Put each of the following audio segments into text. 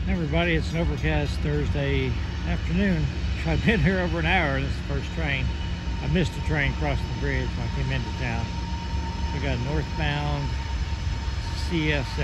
Everybody, it's an overcast Thursday afternoon. I've been here over an hour. This is the first train. I missed a train crossing the bridge when I came into town. We got northbound CSX.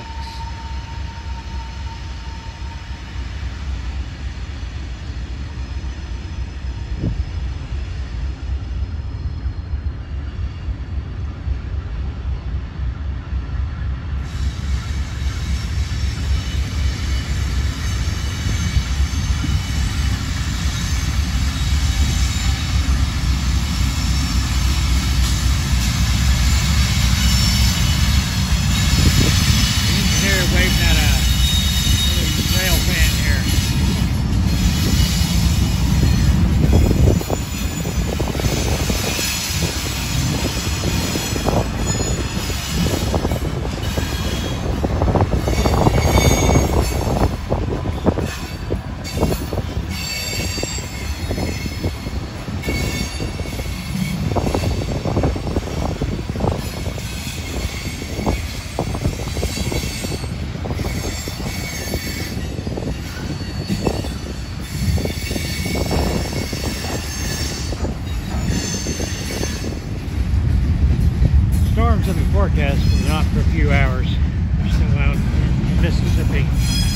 Storms in the forecast, but not for a few hours. We're still out in Mississippi.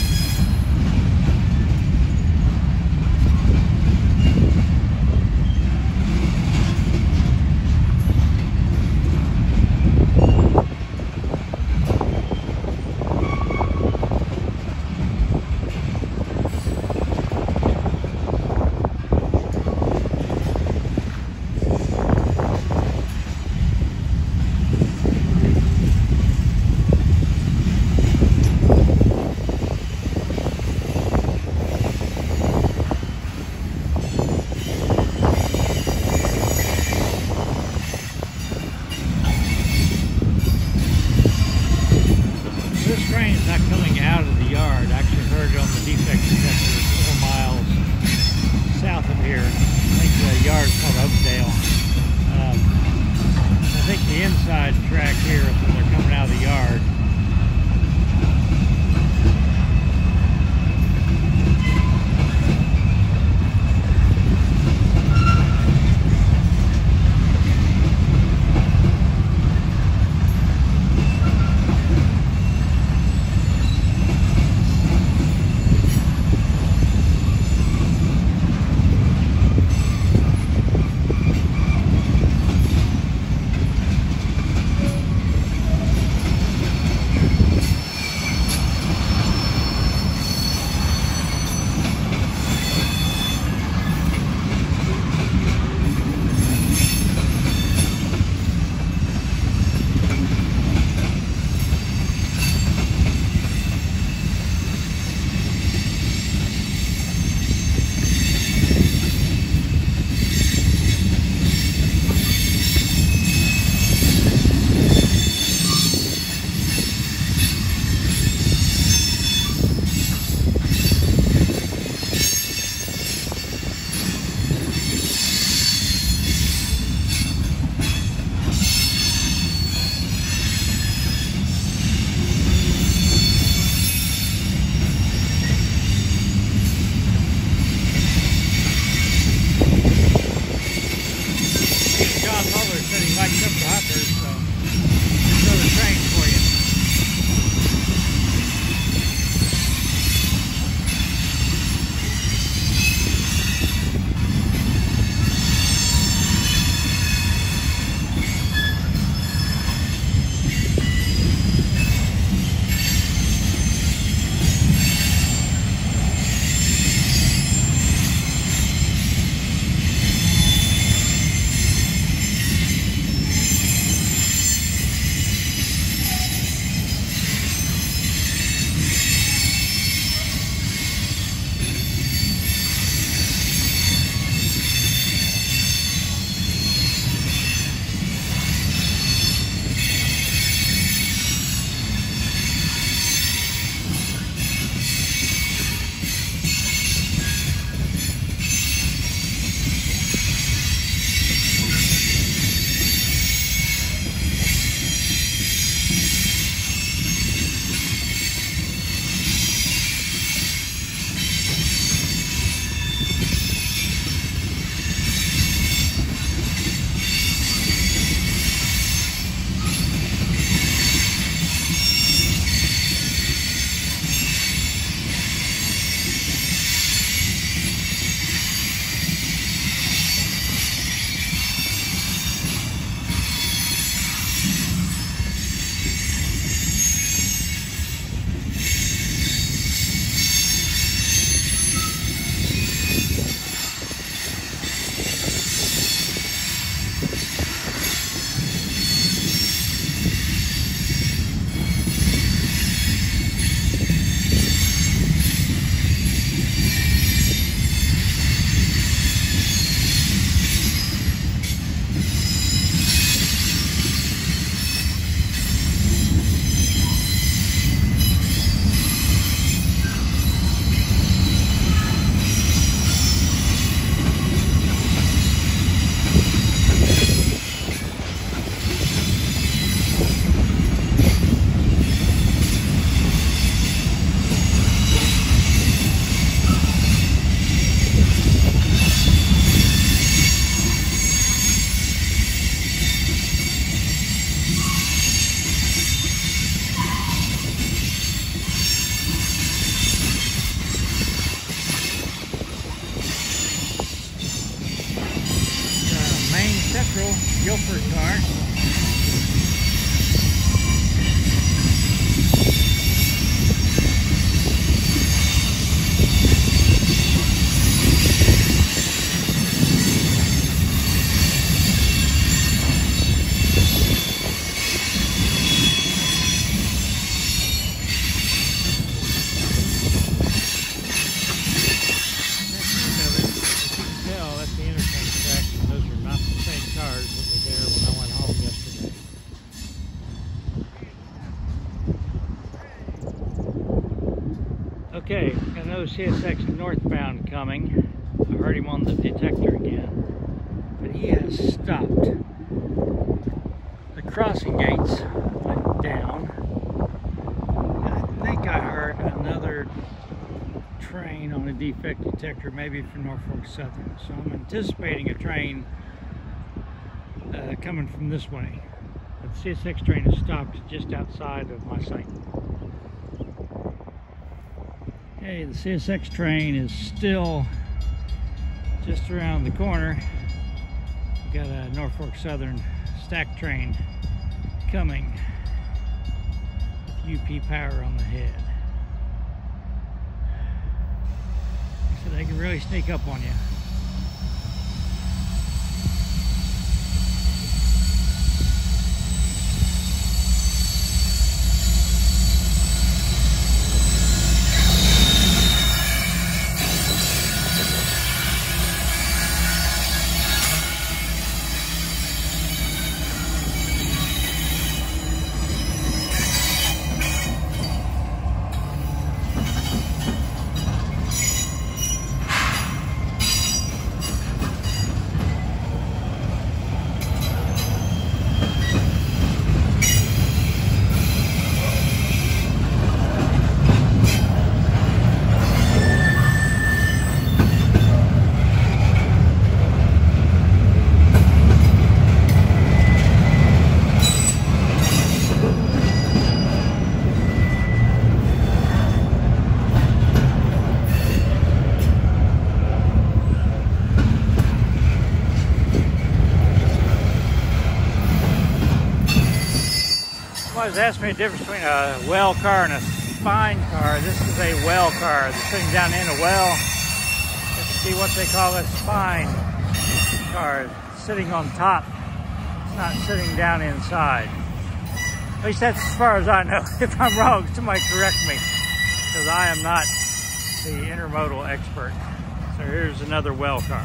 This train is not coming out of the yard. I actually heard it on the defect detector 4 miles south of here. I think the yard is called Oakdale. I think the inside track here is when they're coming out of the yard. Okay, got another CSX northbound coming. I heard him on the detector again, but he has stopped. The crossing gates went down. I think I heard another train on a defect detector, maybe from Norfolk Southern. So I'm anticipating a train coming from this way. But the CSX train has stopped just outside of my site. Okay, the CSX train is still just around the corner. We've got a Norfolk Southern stack train coming with UP power on the head. So they can really sneak up on you. Somebody's asked me the difference between a well car and a spine car. This is a well car. They're sitting down in a well. Let's see what they call a spine car. It's sitting on top. It's not sitting down inside. At least that's as far as I know. If I'm wrong, somebody correct me, because I am not the intermodal expert. So here's another well car.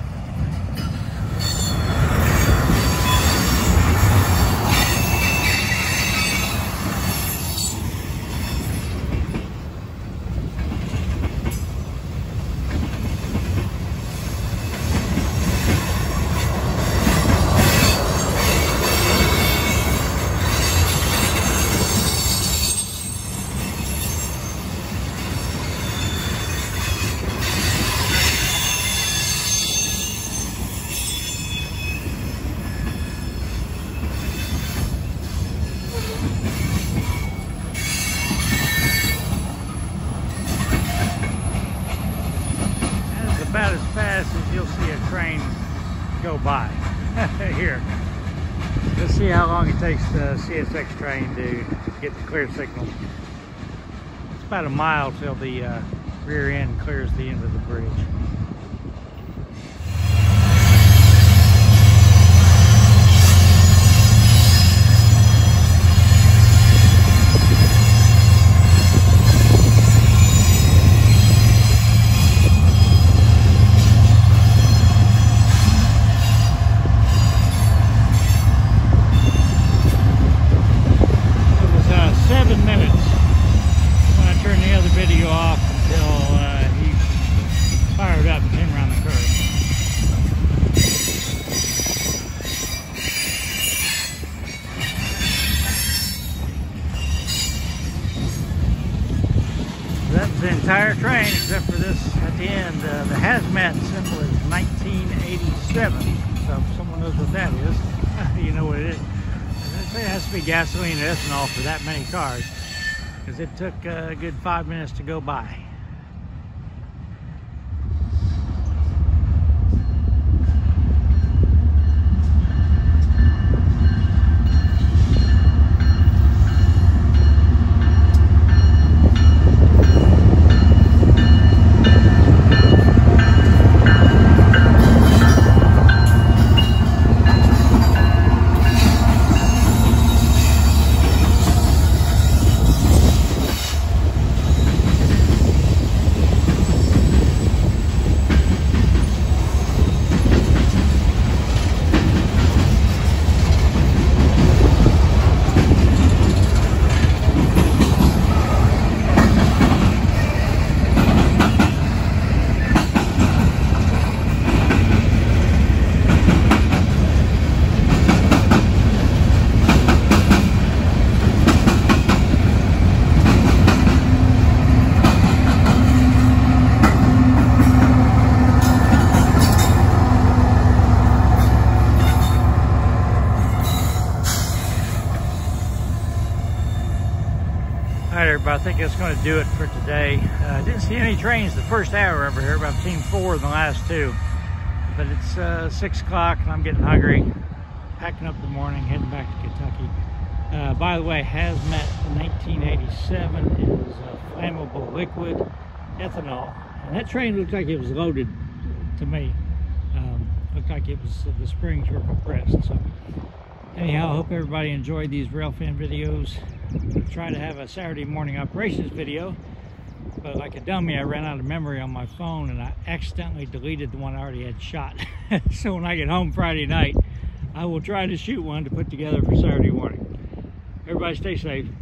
About as fast as you'll see a train go by. Here, let's see how long it takes the CSX train to get the clear signal. It's about a mile till the rear end clears the end of the bridge. Video off until he fired up and came around the curve. That's the entire train except for this at the end. The hazmat symbol is 1987. So if someone knows what that is, you know what it is. It has to be gasoline and ethanol for that many cars, because it took a good 5 minutes to go by. think that's going to do it for today. I didn't see any trains the first hour over here, but I've seen 4 in the last 2. But it's 6 o'clock and I'm getting hungry. Packing up the morning, heading back to Kentucky. By the way, Hazmat 1987 is flammable liquid ethanol. And that train looked like it was loaded to me. Looked like it was, the springs were compressed. So anyhow, I hope everybody enjoyed these railfan videos. I'm going to try to have a Saturday morning operations video, but like a dummy, I ran out of memory on my phone and I accidentally deleted the one I already had shot. So when I get home Friday night, I will try to shoot one to put together for Saturday morning. Everybody stay safe.